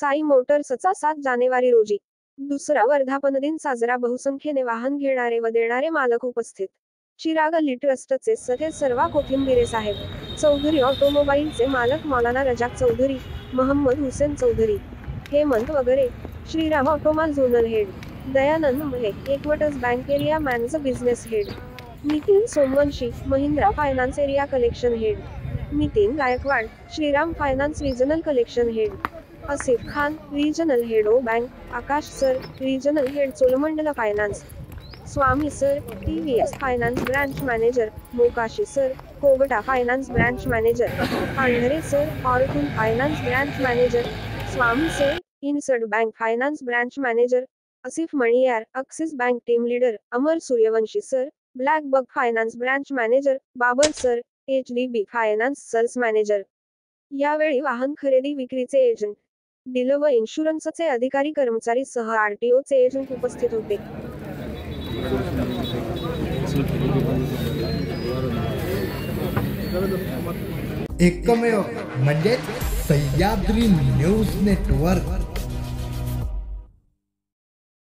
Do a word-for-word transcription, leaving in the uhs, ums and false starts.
साई मोटर्सचा सात जानेवारी रोजी दुसरा वर्धापन दिन साजरा. बहुसंख्येने वाहन घेणारे व देणारे मालक उपस्थित. चिराग अली ट्रस्टचे सदस्य सर्वा कोथिंबिरे साहेब चौधरी, ऑटोमोबाईलचे मालक मौलाना रजाक चौधरी, मोहम्मद हुसेन चौधरी, हेमंत वगैरे, Shriram automall zonal head, Dayanand Mahe, Equitas bank area manager business head, Nitin Somvanshi, Mahindra finance area collection head, Nitin Gaikwad, Shriram finance regional collection head, Asif Khan, regional head ओ bank, Akash sir, regional head Cholamandalam finance, Swami sir, TVS finance branch manager, Mokashi sir, Kogta finance branch manager, Pandhare sir, ऑर्कुल finance branch manager, Swami sir, इनसड bank finance branch manager, Asif Maniyar, axis bank team leader, Amar Suryavanshi sir, black buck finance branch manager, Babar sir, HDB finance sales manager. यावेळी वाहन खरेदी विक्रीचे agent, dealer व इन्शुरन्सचे अधिकारी कर्मचारी सह आरटीओचे एजंट उपस्थित होते. एकमेव म्हणजे सह्याद्री न्यूज नेटवर्क.